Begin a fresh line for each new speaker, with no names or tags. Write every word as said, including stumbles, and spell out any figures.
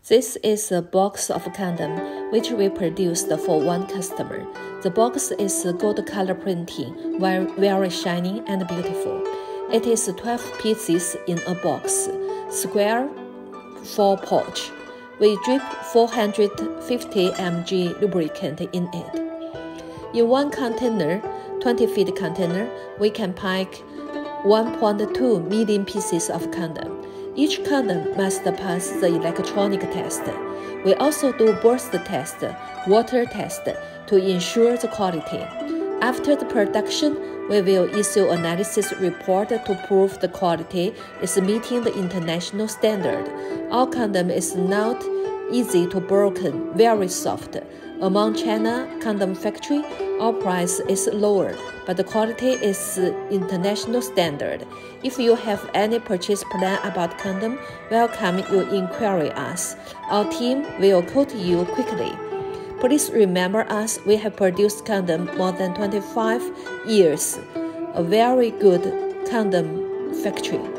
This is a box of condom which we produced for one customer. The box is gold color printing, very, very shiny and beautiful. It is twelve pieces in a box, square, four pouch. We drip four hundred fifty milligrams lubricant in it. In one container, twenty feet container, we can pack one point two million pieces of condom. Each condom must pass the electronic test. We also do burst test, water test to ensure the quality. After the production, we will issue analysis report to prove the quality is meeting the international standard. Our condom is not easy to broken, very soft. Among China condom factory, our price is lower, but the quality is international standard. If you have any purchase plan about condom, welcome you inquiry us. Our team will quote you quickly. Please remember us, we have produced condom more than twenty-five years. A very good condom factory.